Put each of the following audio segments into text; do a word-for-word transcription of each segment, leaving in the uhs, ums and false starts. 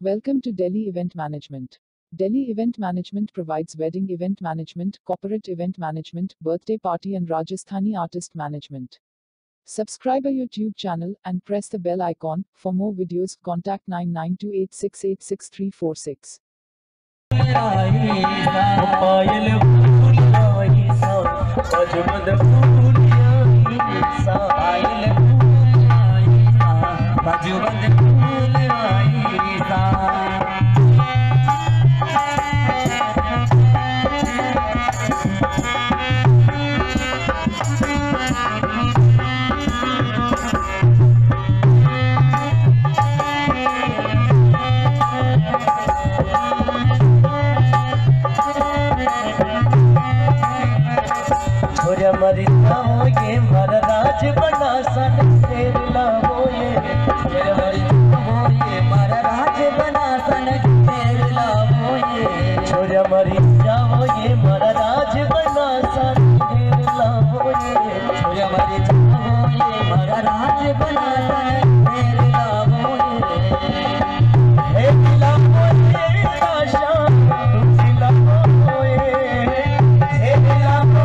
Welcome to Delhi Event Management. Delhi Event Management provides wedding event management, corporate event management, birthday party and Rajasthani artist management. Subscribe our YouTube channel and press the bell icon. For more videos, contact nine nine two eight six eight six three four six. मरी जाओ ये महाराज बना सन तेर लाओ ये मरी जाओ ये महाराज बना सन तेर लाओ ये छोरा मरी जाओ ये महाराज बना सन तेर लाओ ये छोरा मरी जाओ ये महाराज बना सन तेर लाओ ये हे लाओ ये आशा तुझी लाओ ये हे लाओ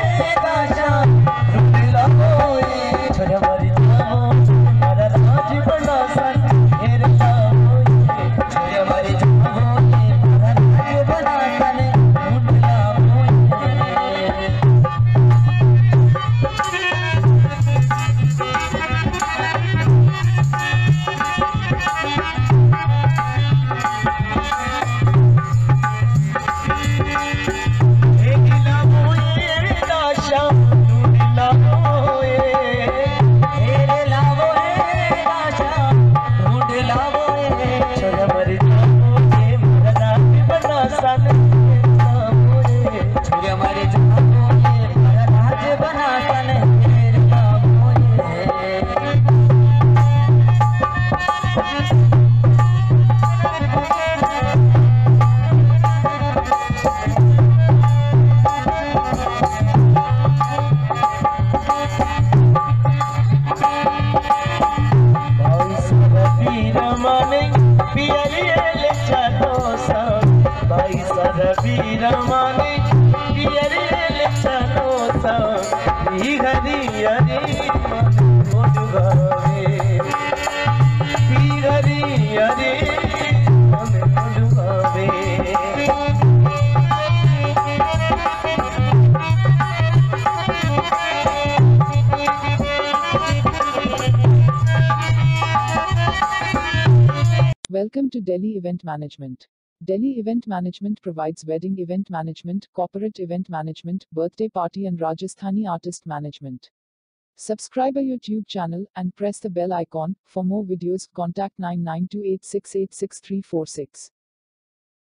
रमाने पियरे चलो सा हरी हरी मन गावे हरी हरी मन गावे Welcome to Delhi Event Management. Delhi Event Management provides wedding event management, corporate event management, birthday party and Rajasthani artist management. Subscribe our YouTube channel and press the bell icon. For more videos, contact nine nine two eight six eight six three four six.